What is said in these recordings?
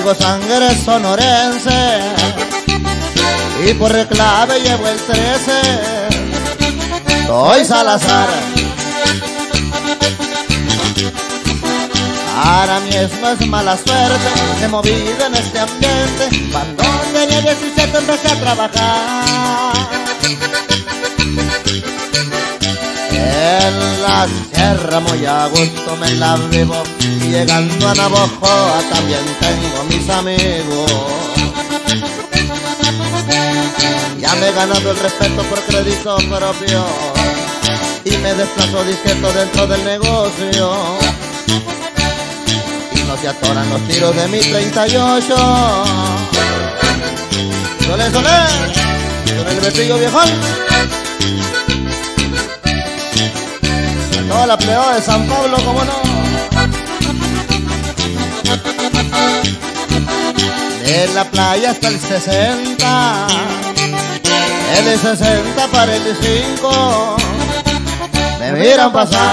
Traigo sangre sonorense y por reclave llevo el 13. Soy Salazar. Para mí eso no es mala suerte, he movido en este ambiente. Cuando tenía 17 empecé a trabajar en la sierra, muy a gusto me la vivo. Y llegando a Navojoa también tengo mis amigos. Ya me he ganado el respeto por crédito propio y me desplazo discreto dentro del negocio. Y no se atoran los tiros de mi 38. Solé, solé, con el Betillo viejón. A toda la plebada de San Pablo, como no. De la playa hasta el 60, el 60 para el 5, me miran pasar,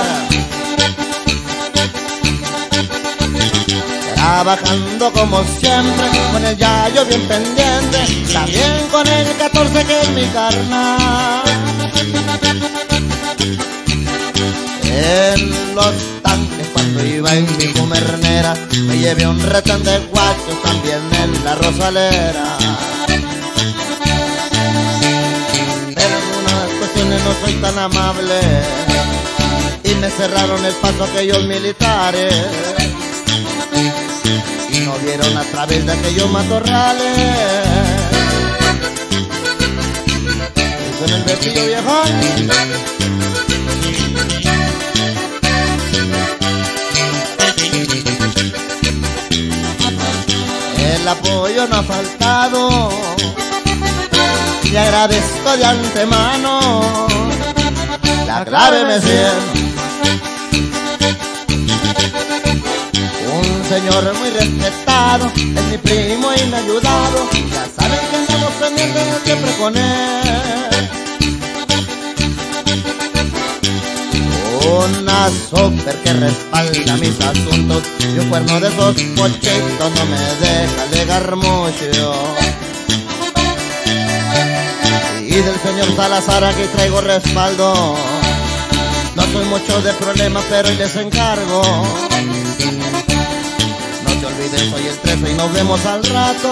trabajando como siempre, con el yayo bien pendiente, también con el 14 que es mi carnal. En los tanques cuando iba en mi Comernera, me llevé un retén de guachos también en la Rosalera. Pero en unas cuestiones no soy tan amable y me cerraron el paso aquellos militares y no vieron a través de aquellos matorrales. Y con el Betillo viejón el apoyo no ha faltado y agradezco de antemano. La clave me siento un señor muy respetado, es mi primo y me ha ayudado. Ya saben que estamos pendientes siempre con él. Una súper que respalda mis asuntos y un cuerno de esos pochitos no me deja llegar mucho. Y del señor Salazar aquí traigo respaldo. No soy mucho de problemas, pero hoy les encargo. No se olviden, soy el 13 y nos vemos al rato.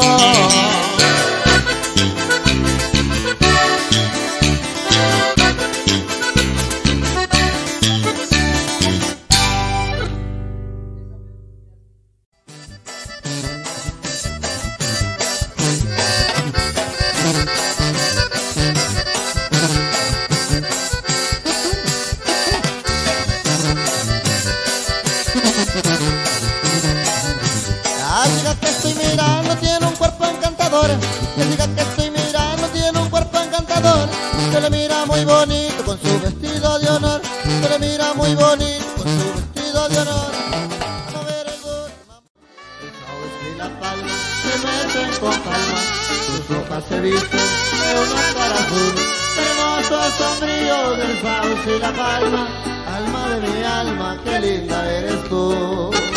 La chica que estoy mirando tiene un cuerpo encantador. La chica que estoy mirando tiene un cuerpo encantador. Se le mira muy bonito con su vestido de honor. Se le mira muy bonito con su vestido de honor. Vamos a ver el gusto. El sauce y la palma se meten con calma. Sus ojos se visten de una cara azul. Hermoso sombrío del sauce y la palma. Alma de mi alma, qué linda eres tú.